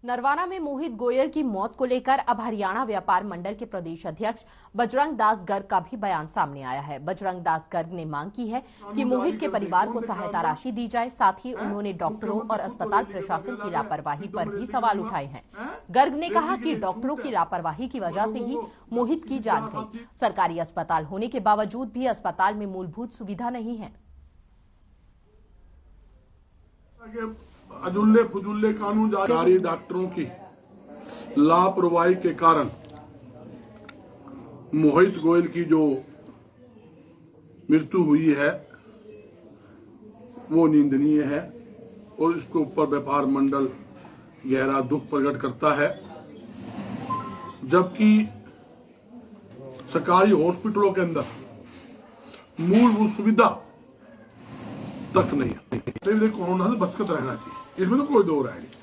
नरवाना में मोहित गोयल की मौत को लेकर अब हरियाणा व्यापार मंडल के प्रदेश अध्यक्ष बजरंग दास गर्ग का भी बयान सामने आया है। बजरंग दास गर्ग ने मांग की है कि मोहित के परिवार को सहायता राशि दी जाए। साथ ही उन्होंने डॉक्टरों और अस्पताल प्रशासन की लापरवाही पर भी सवाल उठाए हैं। गर्ग ने कहा कि डॉक्टरों की लापरवाही की वजह से ही मोहित की जान गई। सरकारी अस्पताल होने के बावजूद भी अस्पताल में मूलभूत सुविधा नहीं है। अजुल्ले फुजुल्ले कानून जारी डॉक्टरों की लापरवाही के कारण मोहित गोयल की जो मृत्यु हुई है वो निंदनीय है और इसके ऊपर व्यापार मंडल गहरा दुख प्रकट करता है। जबकि सरकारी हॉस्पिटलों के अंदर मूलभूत सुविधा तक नहीं है। कोरोना से बचकर रहना चाहिए, इसमें तो कोई दो राय नहीं।